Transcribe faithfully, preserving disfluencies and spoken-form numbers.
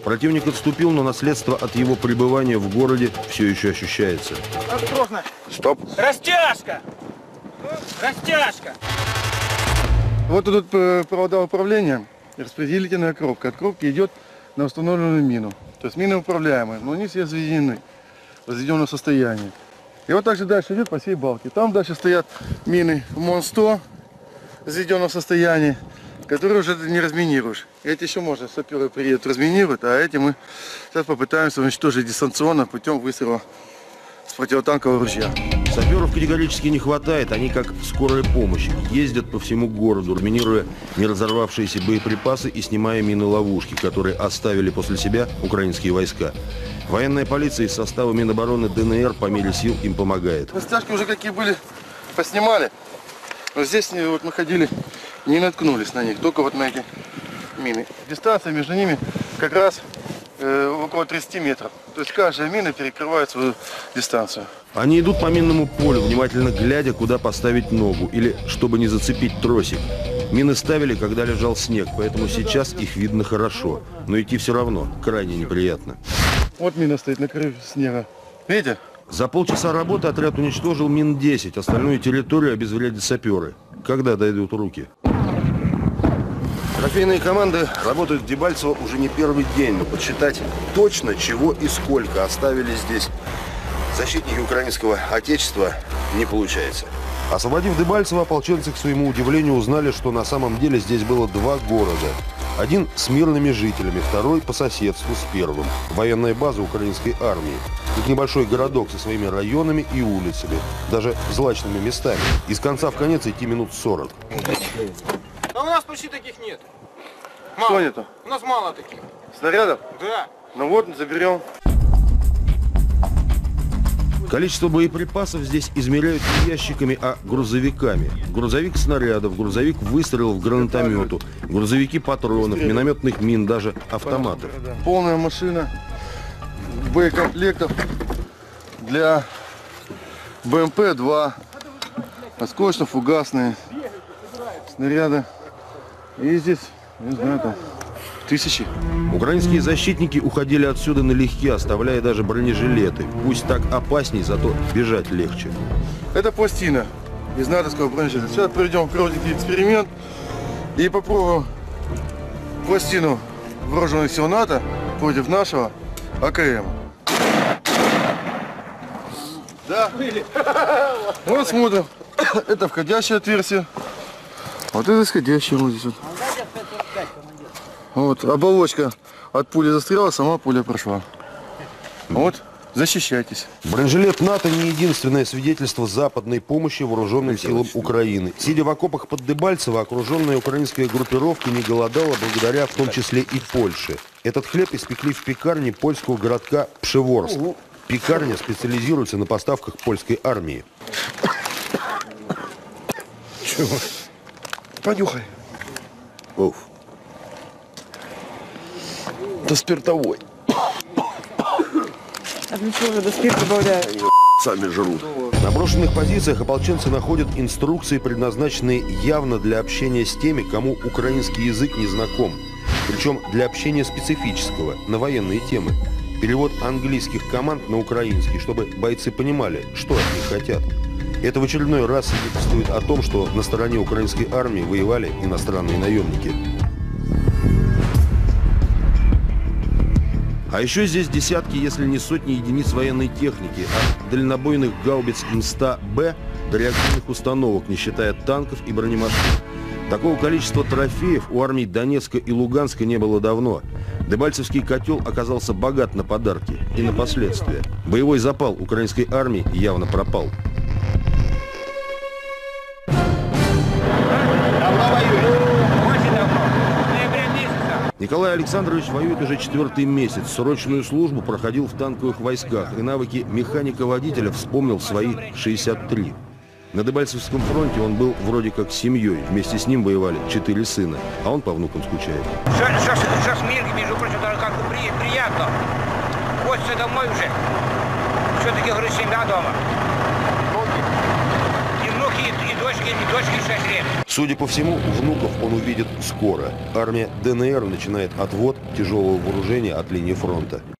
Противник отступил, но наследство от его пребывания в городе все еще ощущается. Осторожно. Стоп. Растяжка! Растяжка! Вот тут провода управления, распределительная коробка. От коробки идет на установленную мину. То есть мины управляемые, но они все заведены в разведенном состоянии. И вот так же дальше идет по всей балке. Там дальше стоят мины МОН сто в заведенном состоянии, которые уже не разминируешь. Эти еще можно, саперы приедут, разминируют, а эти мы сейчас попытаемся уничтожить дистанционно путем выстрела с противотанкового ружья. Саперов категорически не хватает, они как скорая помощь. Ездят по всему городу, разминируя не разорвавшиеся боеприпасы и снимая мины-ловушки, которые оставили после себя украинские войска. Военная полиция из состава Минобороны ДНР по мере сил им помогает. Растяжки уже какие были, поснимали. Но здесь вот мы ходили, не наткнулись на них, только вот на эти мины. Дистанция между ними как раз э, около тридцати метров. То есть каждая мина перекрывает свою дистанцию. Они идут по минному полю, внимательно глядя, куда поставить ногу, или чтобы не зацепить тросик. Мины ставили, когда лежал снег, поэтому сейчас их видно хорошо. Но идти все равно крайне неприятно. Вот мина стоит на краю снега. Видите? За полчаса работы отряд уничтожил мин десять, остальную территорию обезвредят саперы. Когда дойдут руки? Трофейные команды работают в Дебальцево уже не первый день, но подсчитать точно, чего и сколько оставили здесь защитники украинского отечества, не получается. Освободив Дебальцево, ополченцы, к своему удивлению, узнали, что на самом деле здесь было два города. Один с мирными жителями, второй по соседству с первым. Военная база украинской армии. Тут небольшой городок со своими районами и улицами, даже злачными местами. Из конца в конец идти минут сорок. А у нас почти таких нет. Мало. Что нету? У нас мало таких. Снарядов? Да. Ну вот, заберем. Количество боеприпасов здесь измеряют не ящиками, а грузовиками. Грузовик снарядов, грузовик выстрелов гранатомету, грузовики патронов, минометных мин, даже автоматов. Полная машина боекомплектов для БМП два, осколочно-фугасные снаряды. И здесь, не знаю, там тысячи. Украинские защитники уходили отсюда налегке, оставляя даже бронежилеты. Пусть так опасней, зато бежать легче. Это пластина из натовского бронежилета. Сейчас проведем коротенький эксперимент и попробуем пластину вооруженных сил НАТО против нашего АКМ. Да. Вот смотрим. Это входящее отверстие. Вот это исходящее вот здесь вот. Вот оболочка от пули застряла, сама пуля прошла. Вот, защищайтесь. Бронежилет НАТО не единственное свидетельство западной помощи вооруженным силам Украины. Сидя в окопах под Дебальцево, окруженная украинская группировка не голодала благодаря в том числе и Польше. Этот хлеб испекли в пекарне польского городка Пшеворск. Пекарня специализируется на поставках польской армии. Чего? Понюхай. Оф. Это спиртовой. А для чего же до спирта добавляют? Сами жрут. На брошенных позициях ополченцы находят инструкции, предназначенные явно для общения с теми, кому украинский язык не знаком. Причем для общения специфического, на военные темы. Перевод английских команд на украинский, чтобы бойцы понимали, что от них хотят. Это в очередной раз свидетельствует о том, что на стороне украинской армии воевали иностранные наемники. А еще здесь десятки, если не сотни единиц военной техники, от дальнобойных гаубиц М сто Б до реактивных установок, не считая танков и бронемашин. Такого количества трофеев у армий Донецка и Луганска не было давно. Дебальцевский котел оказался богат на подарки и на последствия. Боевой запал украинской армии явно пропал. Николай Александрович воюет уже четвертый месяц. Срочную службу проходил в танковых войсках и навыки механика-водителя вспомнил в свои шестьдесят три. На Дебальцевском фронте он был вроде как семьей. Вместе с ним воевали четыре сына, а он по внукам скучает. Сейчас, сейчас мир, между прочим, даже как бы приятно. Хочется домой уже. Все-таки, говорю, семья дома. И внуки, и, и дочки и дочке шесть лет. Судя по всему, внуков он увидит скоро. Армия ДНР начинает отвод тяжелого вооружения от линии фронта.